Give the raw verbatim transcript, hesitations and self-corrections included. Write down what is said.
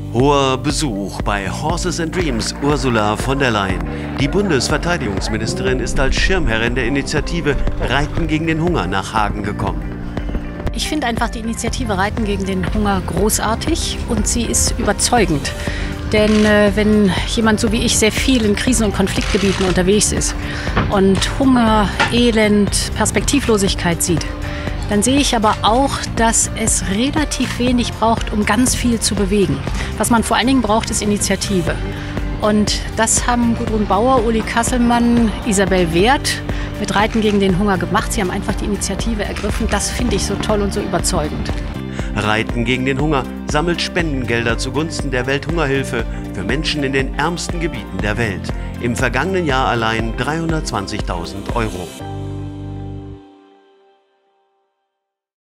Hoher Besuch bei Horses and Dreams Ursula von der Leyen. Die Bundesverteidigungsministerin ist als Schirmherrin der Initiative Reiten gegen den Hunger nach Hagen gekommen. Ich finde einfach die Initiative Reiten gegen den Hunger großartig und sie ist überzeugend. Denn äh, wenn jemand so wie ich sehr viel in Krisen- und Konfliktgebieten unterwegs ist und Hunger, Elend, Perspektivlosigkeit sieht, dann sehe ich aber auch, dass es relativ wenig braucht, um ganz viel zu bewegen. Was man vor allen Dingen braucht, ist Initiative. Und das haben Gudrun Bauer, Uli Kasselmann, Isabel Wert mit Reiten gegen den Hunger gemacht. Sie haben einfach die Initiative ergriffen. Das finde ich so toll und so überzeugend. Reiten gegen den Hunger sammelt Spendengelder zugunsten der Welthungerhilfe für Menschen in den ärmsten Gebieten der Welt. Im vergangenen Jahr allein dreihundertzwanzigtausend Euro.